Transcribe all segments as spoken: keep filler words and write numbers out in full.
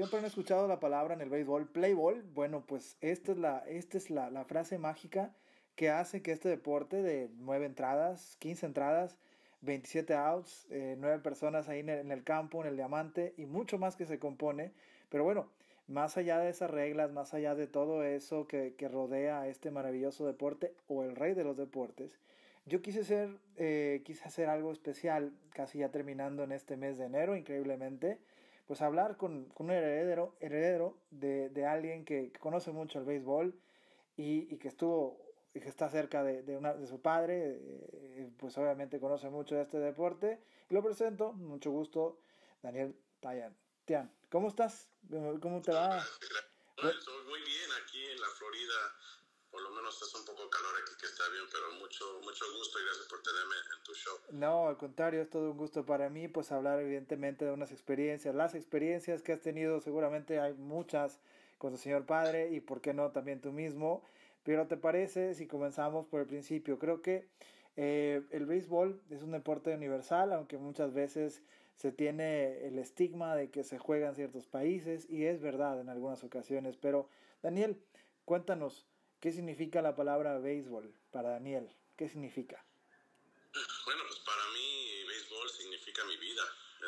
siempre han escuchado la palabra en el béisbol, play ball. Bueno, pues esta es la, esta es la, la frase mágica que hace que este deporte de nueve entradas, quince entradas, veintisiete outs, eh, nueve personas ahí en el, en el campo, en el diamante y mucho más que se compone. Pero bueno, más allá de esas reglas, más allá de todo eso que, que rodea a este maravilloso deporte o el rey de los deportes, yo quise hacer, eh, quise hacer algo especial, casi ya terminando en este mes de enero, increíblemente, pues hablar con, con un heredero, heredero de, de alguien que, que conoce mucho el béisbol y, y que estuvo y que está cerca de, de, una, de su padre, eh, pues obviamente conoce mucho de este deporte. Y lo presento, mucho gusto, Daniel Tayan. Tian, ¿cómo estás? ¿Cómo te va? Gracias, gracias. Bueno, estoy muy bien aquí en la Florida. Por lo menos es un poco calor aquí, que está bien, pero mucho, mucho gusto y gracias por tenerme en tu show. No, al contrario, es todo un gusto para mí, pues hablar evidentemente de unas experiencias. Las experiencias que has tenido, seguramente hay muchas con tu señor padre y por qué no también tú mismo. Pero ¿te parece si comenzamos por el principio? Creo que eh, el béisbol es un deporte universal, aunque muchas veces se tiene el estigma de que se juega en ciertos países y es verdad en algunas ocasiones. Pero Daniel, cuéntanos, ¿qué significa la palabra béisbol para Daniel? ¿Qué significa? Bueno, pues para mí béisbol significa mi vida.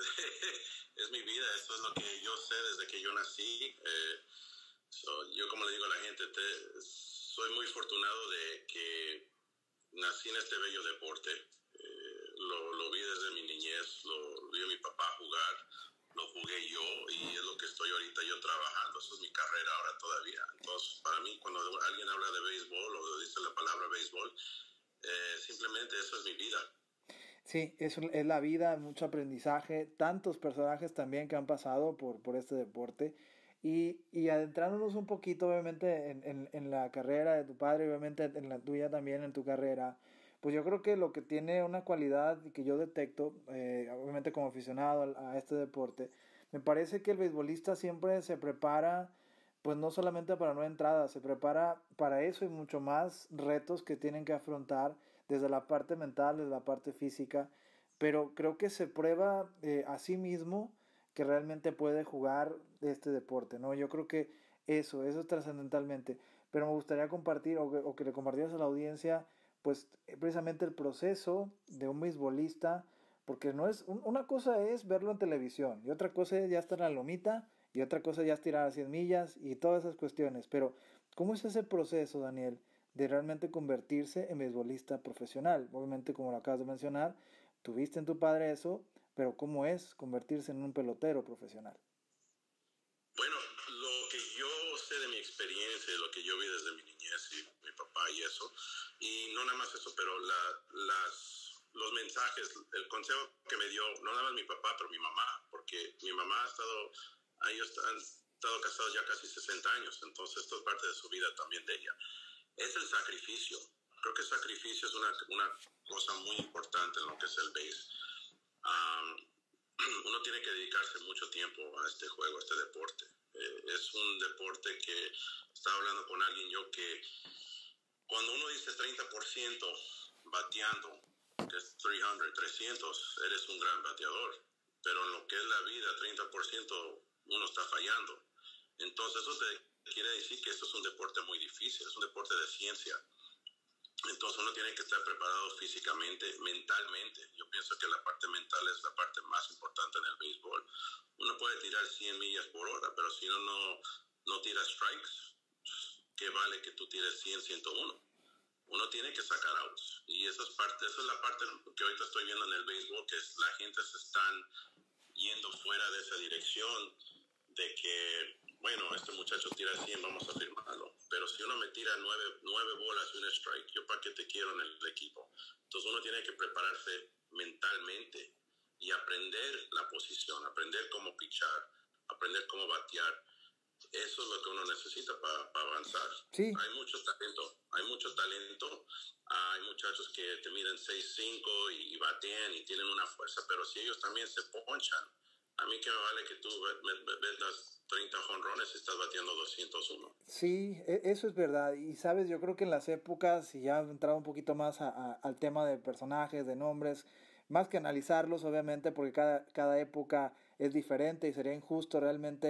Es mi vida, eso es lo que yo sé desde que yo nací. Eh, so, yo como le digo a la gente, te, soy muy afortunado de que nací en este bello deporte. Eh, lo, lo vi desde mi niñez, lo vi a mi papá jugar, lo jugué yo y es lo que estoy ahorita yo trabajando. Eso es mi carrera ahora todavía. Entonces, para mí, cuando alguien habla de béisbol o dice la palabra béisbol, eh, simplemente eso es mi vida. Sí, es, es la vida, mucho aprendizaje, tantos personajes también que han pasado por, por este deporte. Y, y adentrándonos un poquito, obviamente, en, en, en la carrera de tu padre, obviamente en la tuya también, en tu carrera, pues yo creo que lo que tiene una cualidad y que yo detecto, eh, obviamente como aficionado a, a este deporte, me parece que el beisbolista siempre se prepara, pues no solamente para nueva entrada, se prepara para eso y mucho más retos que tienen que afrontar desde la parte mental, desde la parte física, pero creo que se prueba eh, a sí mismo que realmente puede jugar este deporte, ¿no? Yo creo que eso, eso es trascendentalmente, pero me gustaría compartir o que, o que le compartieras a la audiencia, pues precisamente el proceso de un beisbolista, porque no es, un, una cosa es verlo en televisión y otra cosa es ya estar en la lomita y otra cosa ya es tirar a cien millas y todas esas cuestiones, pero ¿cómo es ese proceso, Daniel, de realmente convertirse en beisbolista profesional? Obviamente, como lo acabas de mencionar, tuviste en tu padre eso, pero ¿cómo es convertirse en un pelotero profesional? Bueno, lo que yo sé de mi experiencia, lo que yo vi desde mi niñez y mi papá y eso, y no nada más eso, pero la, las, los mensajes, el consejo que me dio, no nada más mi papá, pero mi mamá, porque mi mamá ha estado, ellos han estado casados ya casi sesenta años, entonces esto es parte de su vida también de ella. Es el sacrificio. Creo que el sacrificio es una, una cosa muy importante en lo que es el base. Um, uno tiene que dedicarse mucho tiempo a este juego, a este deporte. Eh, es un deporte que estaba hablando con alguien yo que cuando uno dice treinta por ciento bateando, que es trescientos, trescientos, eres un gran bateador. Pero en lo que es la vida, treinta por ciento uno está fallando. Entonces eso te quiere decir que esto es un deporte muy difícil, es un deporte de ciencia. Entonces uno tiene que estar preparado físicamente, mentalmente. Yo pienso que la parte mental es la parte más importante en el béisbol. Uno puede tirar cien millas por hora, pero si uno no, no tira strikes, ¿qué vale que tú tires cien, ciento uno? Uno tiene que sacar outs. Y esa es, parte, esa es la parte que ahorita estoy viendo en el béisbol, que es, la gente se están yendo fuera de esa dirección de que, bueno, este muchacho tira cien, vamos a firmarlo. Pero si uno me tira nueve, nueve bolas y un strike, ¿yo para qué te quiero en el equipo? Entonces uno tiene que prepararse mentalmente y aprender la posición, aprender cómo pichar, aprender cómo batear. Eso es lo que uno necesita para pa avanzar. Sí. Hay mucho talento, hay mucho talento. Hay muchachos que te miden seis cinco y, y batean y tienen una fuerza, pero si ellos también se ponchan, a mí que me vale que tú ves las treinta jonrones y estás bateando doscientos uno. Sí, eso es verdad. Y sabes, yo creo que en las épocas, y ya he entrado un poquito más a, a, al tema de personajes, de nombres, más que analizarlos, obviamente, porque cada, cada época es diferente y sería injusto realmente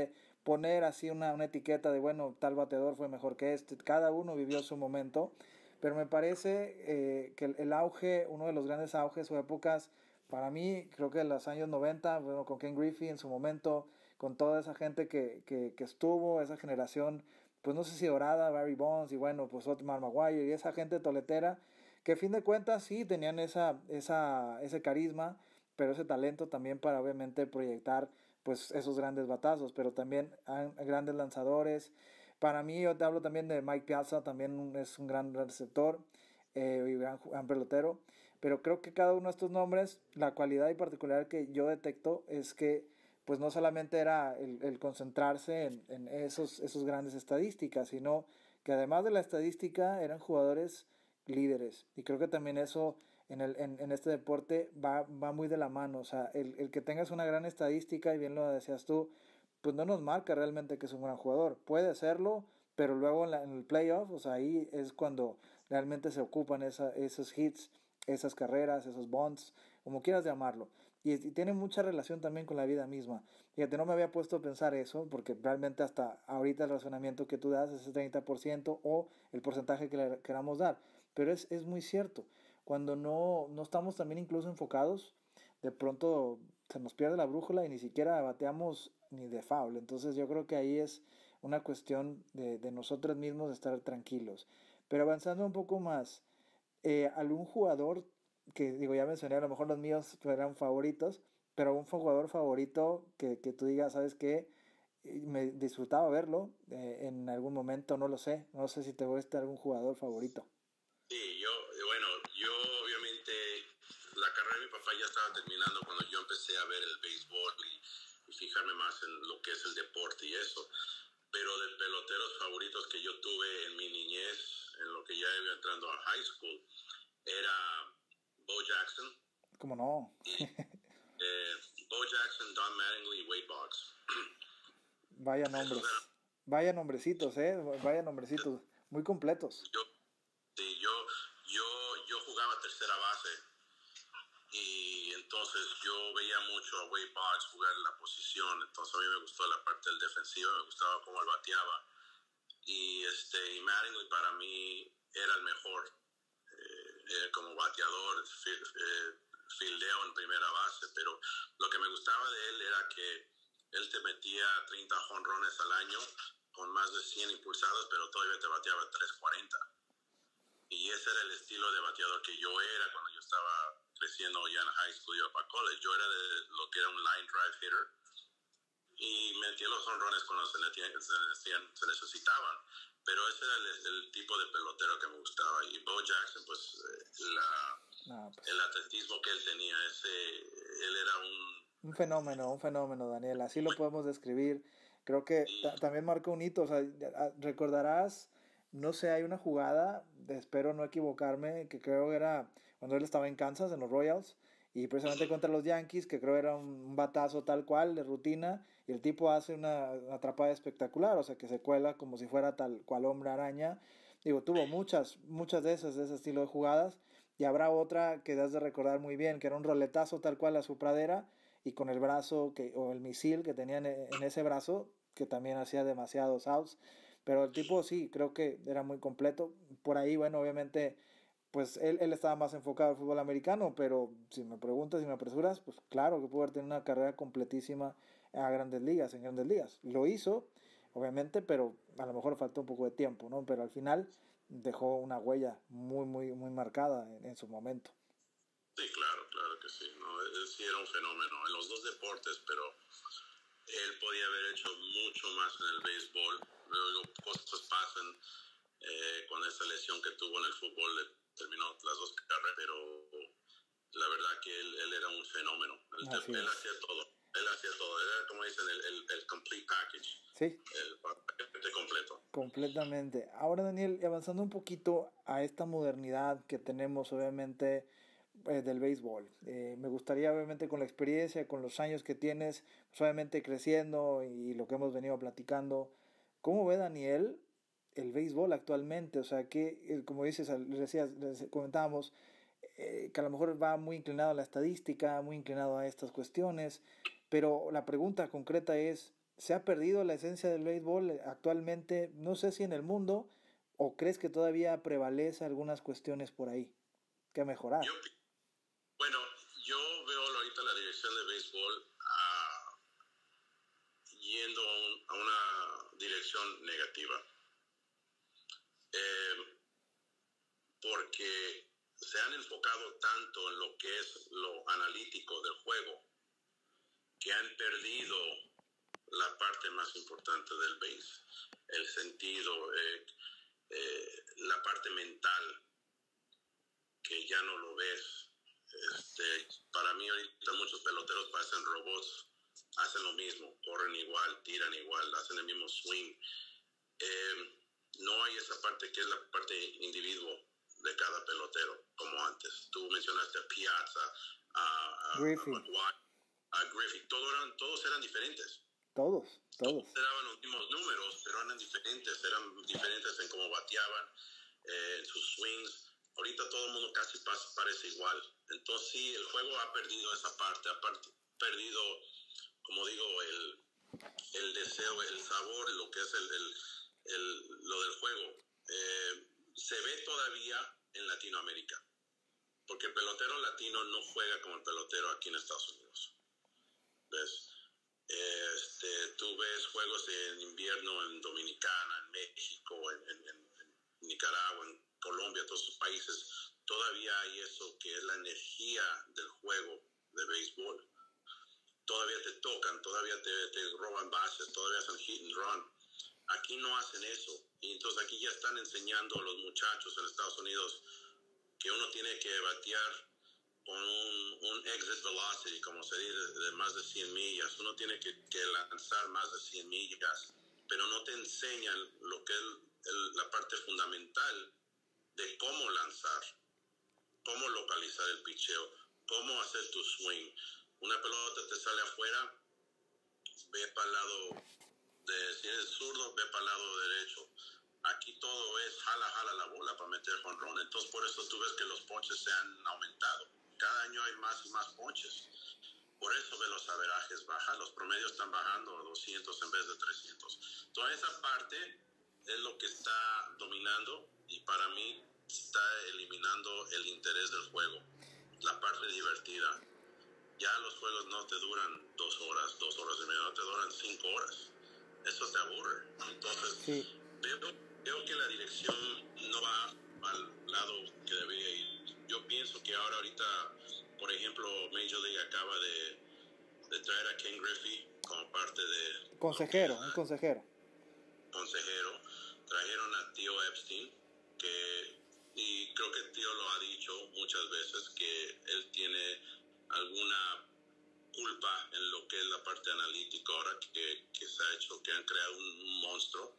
poner así una, una etiqueta de, bueno, tal bateador fue mejor que este. Cada uno vivió su momento, pero me parece eh, que el, el auge, uno de los grandes auges o épocas, para mí, creo que en los años noventa, bueno, con Ken Griffey en su momento, con toda esa gente que, que, que estuvo, esa generación, pues no sé si dorada, Barry Bonds y bueno, pues Otmar Maguire y esa gente toletera, que a fin de cuentas sí tenían esa, esa, ese carisma, pero ese talento también para obviamente proyectar pues esos grandes batazos, pero también han, grandes lanzadores. Para mí, yo te hablo también de Mike Piazza, también es un gran receptor eh, y gran, gran pelotero, pero creo que cada uno de estos nombres, la cualidad y particular que yo detecto es que pues no solamente era el, el concentrarse en, en esos, esos grandes estadísticas, sino que además de la estadística eran jugadores líderes. Y creo que también eso en, el, en, en este deporte va, va muy de la mano. O sea, el, el que tengas una gran estadística, y bien lo decías tú, pues no nos marca realmente que es un gran jugador. Puede serlo, pero luego en, la, en el playoff, o sea, ahí es cuando realmente se ocupan esa, esos hits, esas carreras, esos bonds, como quieras llamarlo. Y, y tiene mucha relación también con la vida misma. Fíjate, no me había puesto a pensar eso, porque realmente hasta ahorita el razonamiento que tú das es el treinta por ciento o el porcentaje que le queramos dar. Pero es, es muy cierto. Cuando no, no estamos también incluso enfocados, de pronto se nos pierde la brújula y ni siquiera bateamos ni de foul. Entonces yo creo que ahí es una cuestión de, de nosotros mismos de estar tranquilos. Pero avanzando un poco más, eh, algún jugador que, digo, ya mencioné, a lo mejor los míos eran favoritos, pero algún jugador favorito que, que tú digas, ¿sabes qué? Me disfrutaba verlo eh, en algún momento, no lo sé. No sé si te gusta algún jugador favorito. Sí, yo, bueno, yo obviamente la carrera de mi papá ya estaba terminando cuando yo empecé a ver el béisbol y, y fijarme más en lo que es el deporte y eso. Pero de peloteros favoritos que yo tuve en mi niñez, en lo que ya iba entrando a high school, era Bo Jackson. ¿Cómo no? Y, eh, Bo Jackson, Don Mattingly y Wade Boggs. Vaya nombres. Eran, Vaya nombrecitos, ¿eh? Vaya nombrecitos. Muy completos. yo, sí, yo, yo, yo jugaba tercera base y entonces yo veía mucho a Wade Boggs jugar en la posición. Entonces a mí me gustó la parte del defensivo, me gustaba cómo él bateaba. Y, este, y Mattingly para mí era el mejor eh, eh, como bateador, eh, fildeo en primera base, pero lo que me gustaba de él era que él te metía treinta jonrones al año con más de cien impulsadas, pero todavía te bateaba tres cuarenta. Y ese era el estilo de bateador que yo era cuando yo estaba creciendo ya en high school y para college. Yo era de lo que era un line drive hitter y metía los jonrones cuando se, se, se necesitaban. Pero ese era el, el tipo de pelotero que me gustaba. Y Bo Jackson, pues, eh, la, no, pues, el atletismo que él tenía, ese, él era un... Un fenómeno, un fenómeno, Daniel. Así lo podemos describir. Creo que sí. ta- también marcó un hito. O sea, recordarás, no sé, hay una jugada, espero no equivocarme, que creo era cuando él estaba en Kansas, en los Royals, y precisamente contra los Yankees, que creo era un batazo tal cual, de rutina, y el tipo hace una atrapada espectacular, o sea, que se cuela como si fuera tal cual hombre araña. Digo, tuvo muchas, muchas de esas, de ese estilo de jugadas, y habrá otra que das de recordar muy bien, que era un roletazo tal cual a su pradera, y con el brazo, que, o el misil que tenía en, en ese brazo, que también hacía demasiados outs. Pero el tipo sí, creo que era muy completo. Por ahí, bueno, obviamente pues él, él estaba más enfocado al fútbol americano, pero si me preguntas, si me apresuras, pues claro que pudo haber tenido una carrera completísima a grandes ligas, en grandes ligas. Lo hizo, obviamente, pero a lo mejor faltó un poco de tiempo, ¿no? Pero al final dejó una huella muy, muy, muy marcada en, en su momento. Sí, claro, claro que sí, ¿no? Él sí era un fenómeno en los dos deportes, pero él podía haber hecho mucho más en el béisbol. Luego cosas pasan, eh, con esa lesión que tuvo en el fútbol, le terminó las dos carreras, pero la verdad que él, él era un fenómeno. Él, te, él hacía todo, él hacía todo. Era, como dicen, el, el, el complete package. Sí. El paquete completo. Completamente. Ahora, Daniel, avanzando un poquito a esta modernidad que tenemos, obviamente, eh, del béisbol. Eh, me gustaría, obviamente, con la experiencia, con los años que tienes, pues, obviamente creciendo y lo que hemos venido platicando, ¿cómo ve Daniel el béisbol actualmente? O sea, que, como dices, decías, comentábamos, eh, que a lo mejor va muy inclinado a la estadística, muy inclinado a estas cuestiones, pero la pregunta concreta es, ¿se ha perdido la esencia del béisbol actualmente? No sé si en el mundo, o crees que todavía prevalece algunas cuestiones por ahí que mejorar. Yo, bueno, yo veo ahorita la dirección de béisbol uh, yendo a, un, a una dirección negativa. Eh, porque se han enfocado tanto en lo que es lo analítico del juego que han perdido la parte más importante del base, el sentido, eh, eh, la parte mental, que ya no lo ves. Este, para mí ahorita muchos peloteros parecen robots, hacen lo mismo, corren igual, tiran igual, hacen el mismo swing. Eh, no hay esa parte que es la parte individuo de cada pelotero, como antes. Tú mencionaste a Piazza, a, a, Griffey. a McGuire, a Griffey, todos eran, todos eran diferentes. Todos, todos. Todos daban los mismos números, pero eran diferentes, eran diferentes en cómo bateaban, eh, en sus swings. Ahorita todo el mundo casi parece igual. Entonces sí, el juego ha perdido esa parte, ha perdido, como digo, el, el deseo, el sabor, lo que es el, el, el, lo del juego. Eh, se ve todavía en Latinoamérica, porque el pelotero latino no juega como el pelotero aquí en Estados Unidos. ¿Ves? Este, tú ves juegos en invierno en Dominicana, en México, en, en, en Nicaragua, en Colombia, todos esos países, todavía hay eso que es la energía del juego de béisbol. Todavía te tocan, todavía te, te roban bases, todavía hacen hit and run. Aquí no hacen eso. Y entonces aquí ya están enseñando a los muchachos en Estados Unidos que uno tiene que batear con un, un exit velocity, como se dice, de más de cien millas. Uno tiene que, que lanzar más de cien millas, pero no te enseñan lo que es el, la parte fundamental de cómo lanzar, cómo localizar el picheo, cómo hacer tu swing. Una pelota te sale afuera, ve para el lado de, si eres zurdo, ve para el lado derecho. Aquí todo es jala, jala la bola para meter jonrón. Entonces por eso tú ves que los ponches se han aumentado. Cada año hay más y más ponches. Por eso ves los averajes bajar, los promedios están bajando a doscientos en vez de trescientos. Toda esa parte es lo que está dominando y para mí está eliminando el interés del juego, la parte divertida. Ya los juegos no te duran dos horas, dos horas y media, no te duran cinco horas. Eso te aburre. Entonces, sí. veo, veo que la dirección no va al lado que debería ir. Yo pienso que ahora ahorita, por ejemplo, Major League acaba de, de traer a Ken Griffey como parte de... Consejero, un consejero. Consejero. Trajeron a Tío Epstein, que, y creo que Tío lo ha dicho muchas veces, que él tiene alguna culpa en lo que es la parte analítica ahora que, que se ha hecho, que han creado un, un monstruo.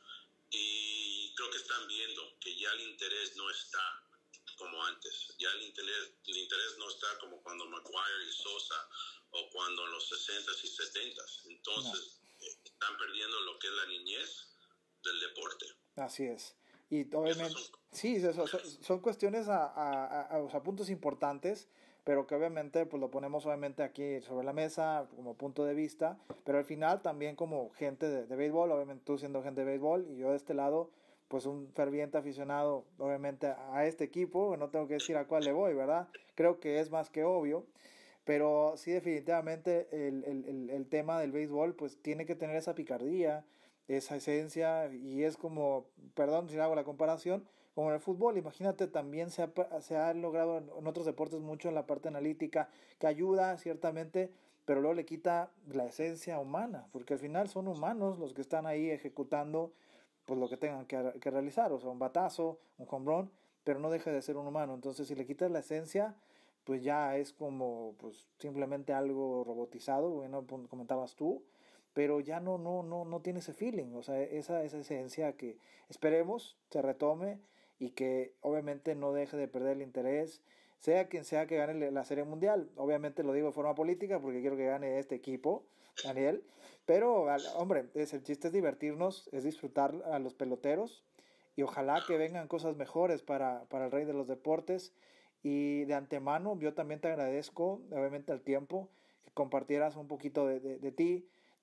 Y creo que están viendo que ya el interés no está como antes. Ya el interés, el interés no está como cuando McGuire y Sosa o cuando en los sesentas y setentas. Entonces, no. eh, están perdiendo lo que es la niñez del deporte. Así es. Y obviamente, son, sí, son, son, son cuestiones a, a, a, a puntos importantes, pero que obviamente pues lo ponemos obviamente aquí sobre la mesa como punto de vista, pero al final también como gente de, de béisbol, obviamente tú siendo gente de béisbol y yo de este lado, pues un ferviente aficionado obviamente a este equipo, no tengo que decir a cuál le voy, ¿verdad? Creo que es más que obvio, pero sí definitivamente el, el, el, el tema del béisbol pues tiene que tener esa picardía, esa esencia, y es como, perdón si hago la comparación, como en el fútbol, imagínate, también se ha, se ha logrado en otros deportes mucho en la parte analítica, que ayuda ciertamente, pero luego le quita la esencia humana, porque al final son humanos los que están ahí ejecutando pues lo que tengan que, que realizar, o sea, un batazo, un home run, pero no deja de ser un humano. Entonces si le quitas la esencia, pues ya es como pues simplemente algo robotizado, bueno, comentabas tú, pero ya no, no, no, no tiene ese feeling, o sea, esa, esa esencia que esperemos se retome y que obviamente no deje de perder el interés, sea quien sea que gane la Serie Mundial. Obviamente lo digo de forma política porque quiero que gane este equipo, Daniel, pero hombre, es, el chiste es divertirnos, es disfrutar a los peloteros y ojalá que vengan cosas mejores para, para el rey de los deportes. Y de antemano yo también te agradezco, obviamente, al tiempo, que compartieras un poquito de, de, de ti,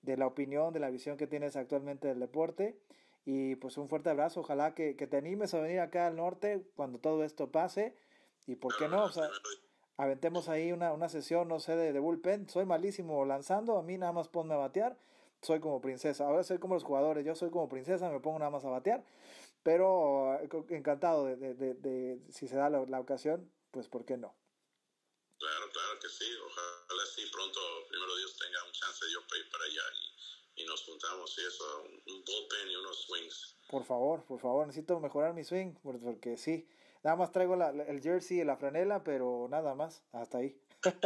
de la opinión, de la visión que tienes actualmente del deporte. Y pues un fuerte abrazo, ojalá que, que te animes a venir acá al norte cuando todo esto pase. Y por qué no, o sea, aventemos ahí una, una sesión, no sé, de, de bullpen. Soy malísimo lanzando, a mí nada más ponme a batear. Soy como princesa, ahora soy como los jugadores, yo soy como princesa, me pongo nada más a batear. Pero encantado de, de, de, de si se da la, la ocasión, pues por qué no. Claro, claro que sí. Ojalá sí pronto, primero Dios, tenga un chance de yo ir para allá y, y nos juntamos y eso, un, un bullpen y unos swings. Por favor, por favor, necesito mejorar mi swing, porque sí, nada más traigo la, el jersey y la franela, pero nada más, hasta ahí.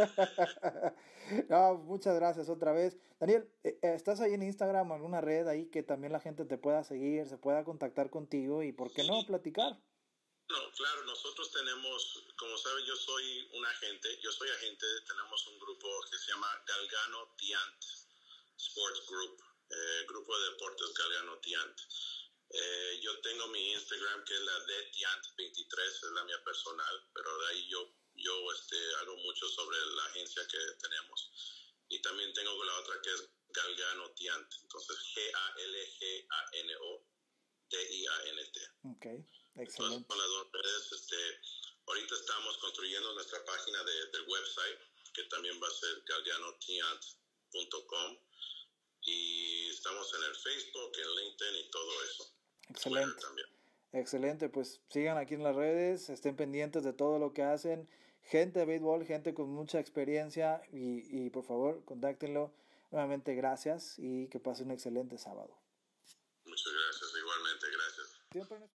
No, muchas gracias otra vez. Daniel, ¿estás ahí en Instagram o alguna red ahí que también la gente te pueda seguir, se pueda contactar contigo y por qué no platicar? No, claro, nosotros tenemos, como sabe, yo soy un agente, yo soy agente, tenemos un grupo que se llama Galgano Tiant Sports Group, eh, Grupo de Deportes Galgano Tiant. Eh, yo tengo mi Instagram que es la de Tiant veintitrés, es la mía personal, pero de ahí yo, yo este, hago mucho sobre la agencia que tenemos. Y también tengo la otra que es Galgano Tiant, entonces G A L G A N O T I A N T. Ok. Excelente. Entonces, con las dos redes, este, ahorita estamos construyendo nuestra página de, del website, que también va a ser galgano tiant punto com, y estamos en el Facebook, en LinkedIn y todo eso. Excelente. Twitter también. Excelente, pues sigan aquí en las redes, estén pendientes de todo lo que hacen. Gente de béisbol, gente con mucha experiencia y, y por favor, contáctenlo. Nuevamente, gracias y que pasen un excelente sábado. Muchas gracias, igualmente, gracias. Siempre